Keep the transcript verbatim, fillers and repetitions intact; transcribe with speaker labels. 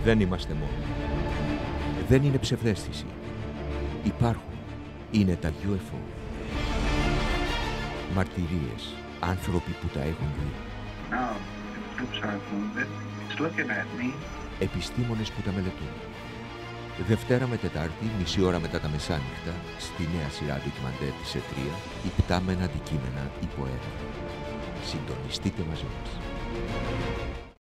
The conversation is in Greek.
Speaker 1: Δεν είμαστε μόνοι. Δεν είναι ψευδαίσθηση. Υπάρχουν. Είναι τα γιου εφ ο. Μαρτυρίες. Άνθρωποι που τα έχουν δει.
Speaker 2: Now, the groups are moving. It's looking at me.
Speaker 1: Επιστήμονες που τα μελετούν. Δευτέρα με Τετάρτη, μισή ώρα μετά τα μεσάνυχτα, στη νέα σειρά ντοκιμαντέρ της ΕΤΡΙΑ, υπτάμενα αντικείμενα υπό έρευνα. Συντονιστείτε μαζί μας.